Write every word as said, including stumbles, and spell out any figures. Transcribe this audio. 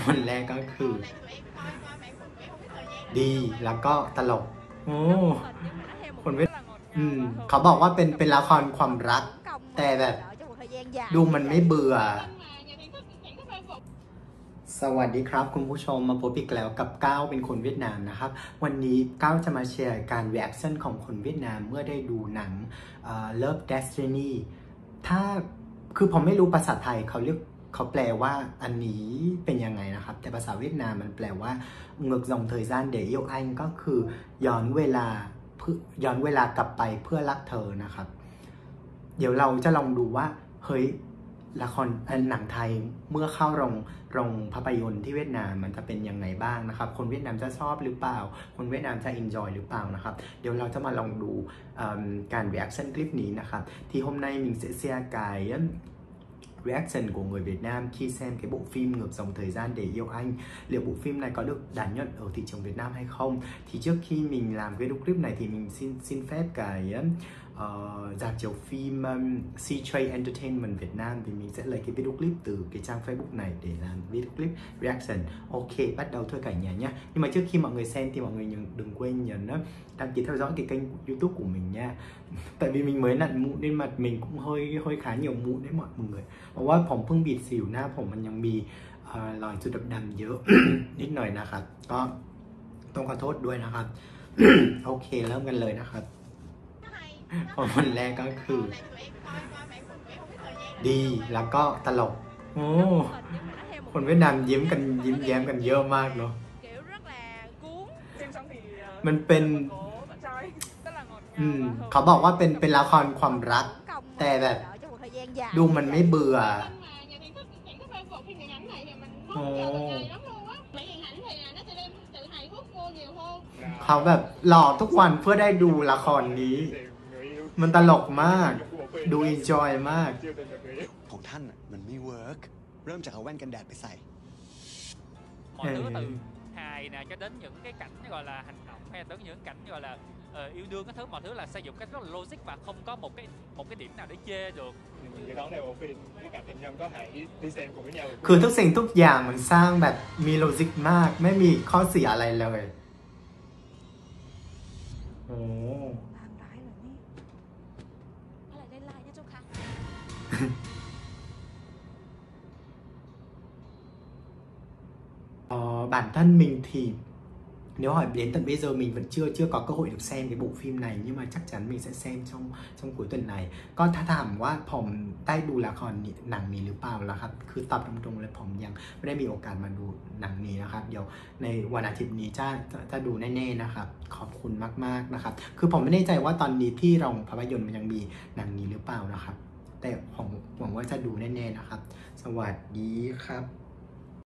คนแรกก็คือดีแล้วก็ตลกโอ้คนเวียดอืมเขาบอกว่าเป็นเป็นละครความรักแต่แบบดูมันไม่เบื่อสวัสดีครับคุณผู้ชมมาพบอีกแล้วกับก้าวเป็นคนเวียดนามนะครับวันนี้ก้าวจะมาแชร์การรีแอคชั่นของคนเวียดนามเมื่อได้ดูหนัง Love Destiny ถ้าคือผมไม่รู้ภาษาไทยเขาเรียกเขาแปลว่าอันนี้เป็นยังไงนะครับแต่ภาษาเวียดนามมันแปลว่าเงือกดงthời gian để yêu anh ก็คือย้อนเวลาเพื่อย้อนเวลากลับไปเพื่อรักเธอนะครับเดี๋ยวเราจะลองดูว่าเฮ้ยละครหนังไทยเมื่อเข้าโรงโรงภาพยนตร์ที่เวียดนามมันจะเป็นยังไงบ้างนะครับคนเวียดนามจะชอบหรือเปล่าคนเวียดนามจะ enjoy หรือเปล่านะครับเดี๋ยวเราจะมาลองดูการ reaction คลิปนี้นะครับที่hôm nay mình sẽ share cái reaction của người Việt Nam khi xem cái bộ phim Ngược dòng thời gian để yêu anh. Liệu bộ phim này có được đảm nhận ở thị trường Việt Nam hay không? Thì trước khi mình làm video clip này thì mình xin xin phép cái uh, dạp chiếu phim um, xê gi Entertainment Việt Nam thì mình sẽ lấy cái video clip từ cái trang Facebook này để làm video clip reaction. Ok, bắt đầu thôi cả nhà nhé. Nhưng mà trước khi mọi người xem thì mọi người đừng quên nhấn đăng ký theo dõi cái kênh YouTube của mình nha. Tại vì mình mới nặn mụn nên mặt mình cũng hơi hơi khá nhiều mụn đấy mọi người. เพราะว่าผมเพิ่งบีดสิวหน้าผมมันยังมีรอยจุดดำๆเยอะ นิดหน่อยนะครับก็ต้องขอโทษด้วยนะครับ โอเคเริ่มกันเลยนะครับคนแรกก็คือดีแล้วก็ตลกโอ้คนเวียดนามยิ้มกันยิ้มแย้มกันเยอะมากเนาะมันเป็นอืมเขาบอกว่าเป็นเป็นละครความรักแต่แบบดูมันไม่เบื่อโอ้เขาแบบหล่อทุกวันเพื่อได้ดูละครนี้มันตลกมากดูอินจอยมากของท่านมันไม่เวิร์กเริ่มจากเอาแว่นกันแดดไปใส่ mọi thứ từ hài nè cho đến những cái cảnh gọi là hành động hay tới những cảnh gọi là uh, yêu đương cái thứ mọi thứ là xây dựng cách rất là logic và không có một cái một cái điểm nào để chê được คือทุกสิ่งทุกอย่างมันสร้างแบบมีโลจิกมากไม่มีข้อเสียอะไรเลยโอ้Ờ, bản thân mình thì nếu hỏi đến tận bây giờ mình vẫn chưa chưa có cơ hội được xem cái bộ phim này nhưng mà chắc chắn mình sẽ xem trong trong cuối tuần nàyก็ถ้าถามว่าผมได้ดูละครหนังนี้หรือเปล่าล่ะครับคือตอบตรงๆเลยผมยังไม่ได้มีโอกาสมาดูหนังนี้นะครับเดี๋ยวในวันอาทิตย์นี้จะจะจะดูแน่ๆนะครับขอบคุณมากๆนะครับคือผมไม่แน่ใจว่าตอนนี้ที่โรงภาพยนตร์มันยังมีหนังนี้หรือเปล่านะครับแต่ผมหวังว่าจะดูแน่ๆนะครับสวัสดีครับ